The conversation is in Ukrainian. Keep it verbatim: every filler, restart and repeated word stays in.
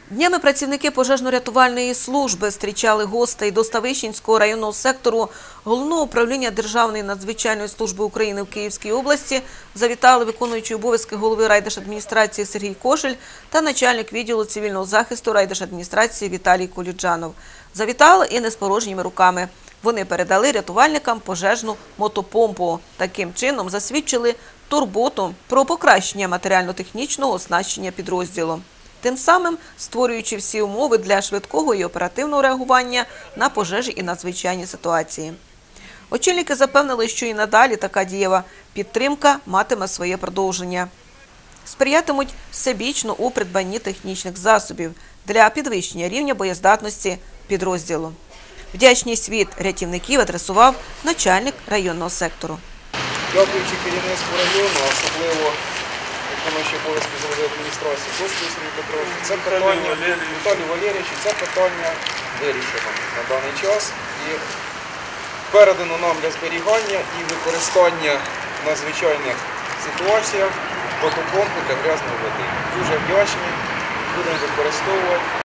Днями працівники пожежно-рятувальної служби зустрічали гостей до Ставищенського районного сектору Головного управління Державної надзвичайної служби України в Київській області. Завітали виконуючий обов'язки голови райдержадміністрації Сергій Кошель та начальник відділу цивільного захисту райдержадміністрації Віталій Колюджанов. Завітали і не з порожніми руками. Вони передали рятувальникам пожежну мотопомпу. Таким чином засвідчили турботу про покращення матеріально-технічного оснащення підрозділу, тим самим створюючи всі умови для швидкого і оперативного реагування на пожежі і надзвичайні ситуації. Очільники запевнили, що і надалі така дієва підтримка матиме своє продовження. Сприятимуть всебічно у придбанні технічних засобів для підвищення рівня боєздатності підрозділу. Вдячність від рятівників адресував начальник районного сектору. Дякуючи керівництву району, особливо виконуючи обов'язки голови адміністрації Кошелю Сергію Петровичу, це питання, Віталію Валерійовичу, це питання вирішено на даний час і передано нам для зберігання і використання в надзвичайних ситуаціях мотопомпи для грязної води. Дуже вдячні, будемо використовувати.